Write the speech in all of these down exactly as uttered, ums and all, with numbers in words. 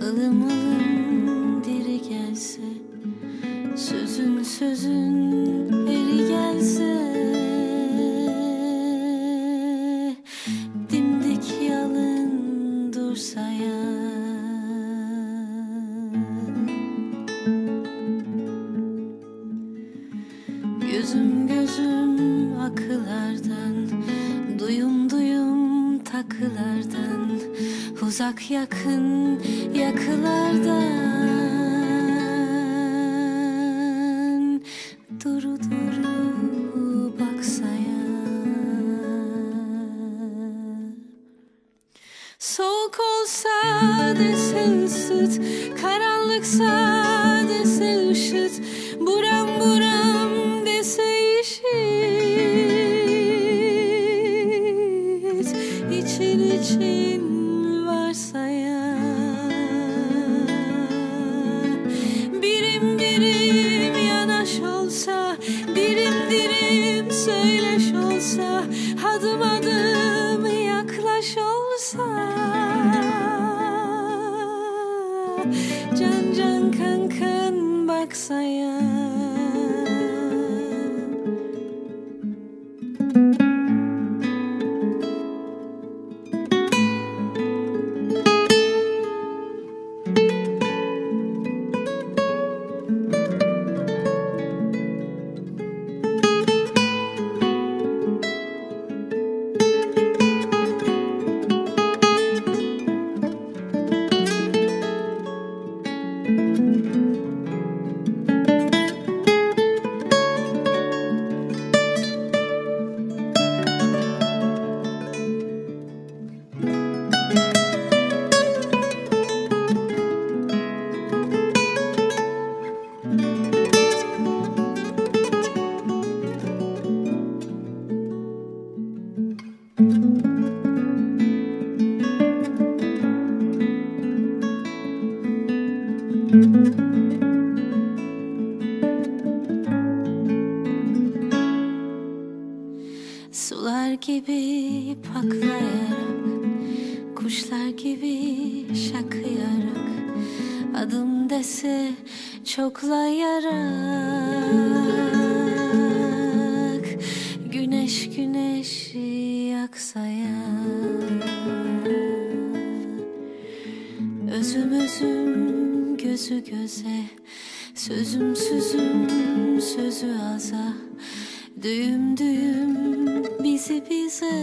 Alım alım diri gelse, sözün sözün eri gelse, dimdik yalın dursa ya. Gözüm gözüm akılardan, duyum duyum takılardan, uzak yakın yakılardan, duru duru baksaya. Soğuk olsa dese ısıt, karanlıksa dese ışıt, buram buram dese işit, için için varsaya. Birim birim yanaş olsa, dirim dirim söyleş olsa, adım adım yaklaş olsa, can can kan kan baksaya. Sular gibi paklayarak, kuşlar gibi şakıyarak, adım dese çoklayarak, güneş güneş yaksaya. Özüm özüm gözü göze, sözüm sözüm sözü aza, düğüm düğüm bizi bize,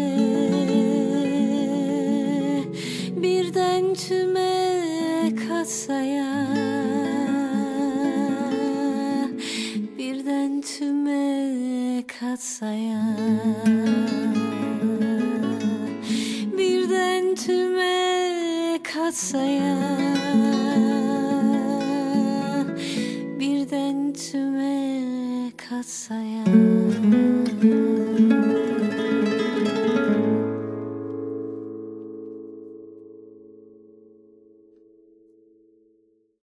birden tüme katsaya, birden tüme katsaya, birden tüme katsaya, birden tüme katsaya.